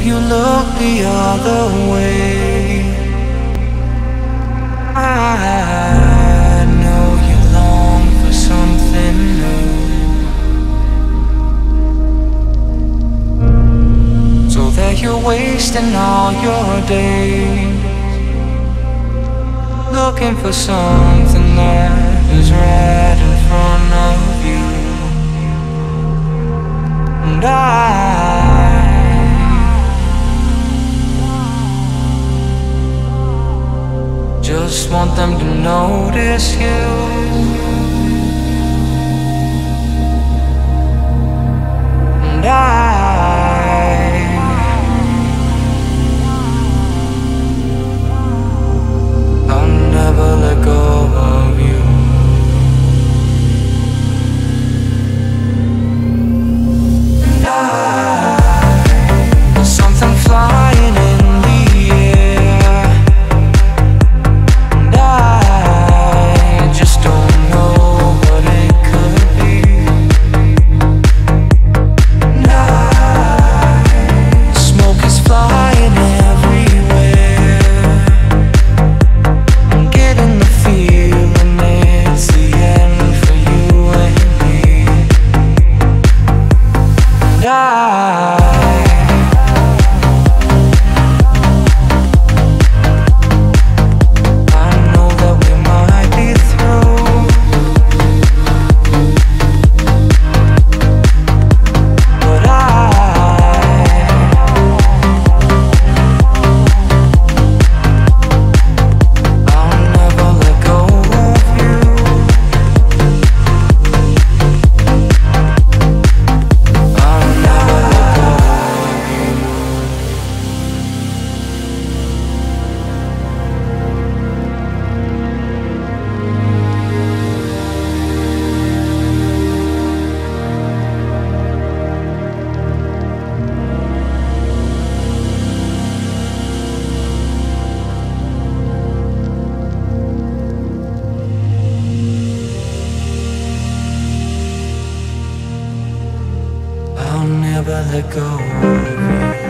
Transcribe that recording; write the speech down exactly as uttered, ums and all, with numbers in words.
you look the other way. I know you long for something new, so that you're wasting all your days looking for something that is right in front of you. And I just want them to notice you. And I I'll never let go of you. And I, there's something flying in the air, and I just don't know what it could be. And I, smoke is flying everywhere. I'm getting the feeling it's the end for you and me. And I I'll never let go of you.